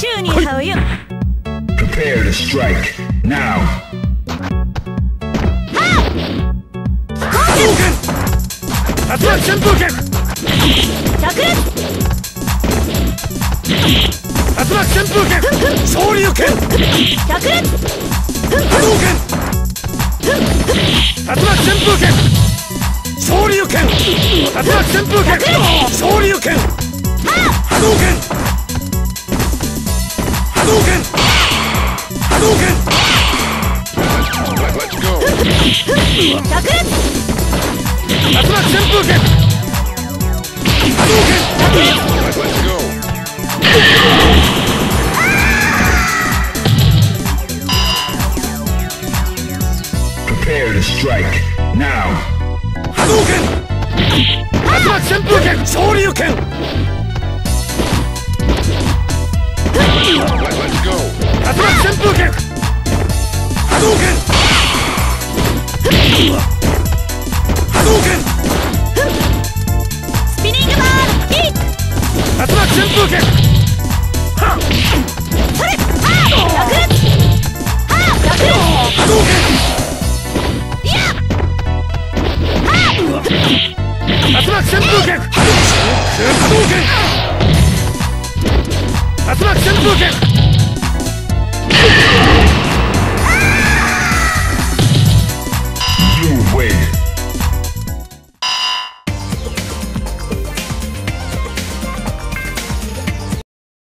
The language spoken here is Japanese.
宙に這うよ。 Prepare to strike now. 竜巻旋風剣。 炸裂。 竜巻旋風剣。昇竜拳。 炸裂。 波動拳。竜巻旋風剣。昇竜拳。竜巻旋風剣。昇竜拳。波動拳。波動拳。波動拳。 炸裂。 竜巻旋風剣。波動拳。 Prepare to strike now. 波動拳。竜巻旋風剣。昇竜拳。竜巻旋風剣。波動拳。波動拳。 スピニングバーキック。 竜巻旋風剣。はっそれ。炸裂。炸裂。 波動拳。 いや。 竜巻旋風剣。波動拳。竜巻旋風剣。